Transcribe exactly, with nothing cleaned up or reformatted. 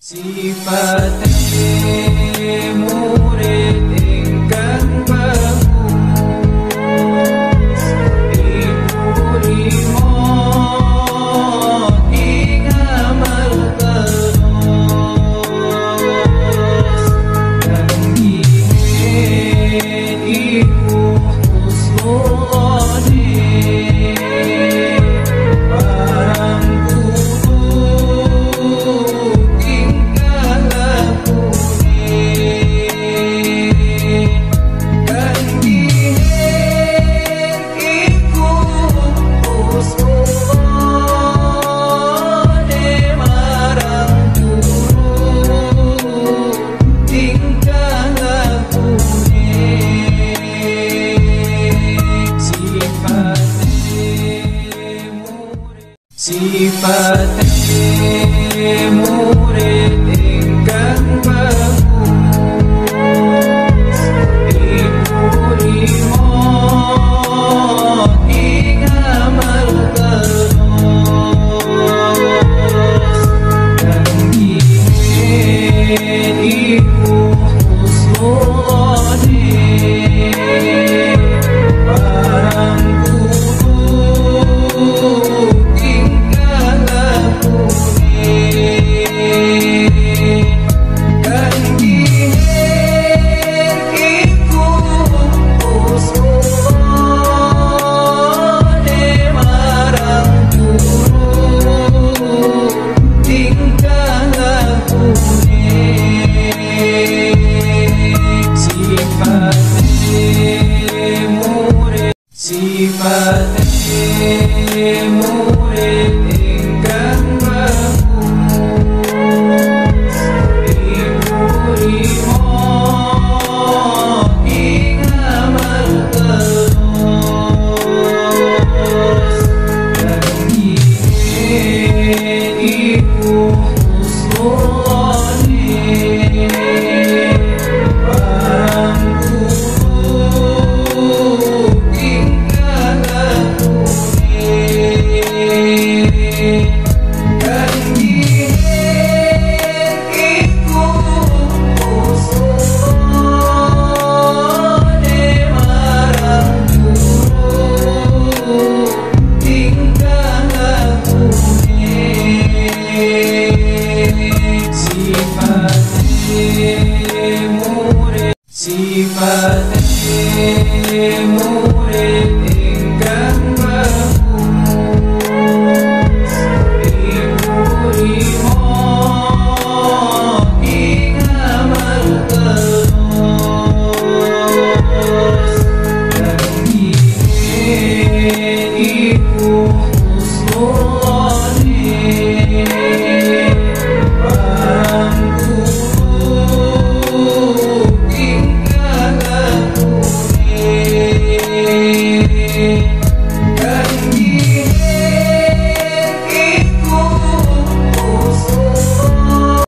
Sifate murid ingkang bagus iku limo ing amal terus kanggihen iku husnul khotimah barang sifate murid ingkang bagus iku limo ing amal terus kanggihen iku husnul khotimah barang sifate murid ingkang bagus iku limo ing amal terus kanggihen iku husnul khotimah barang Thank you.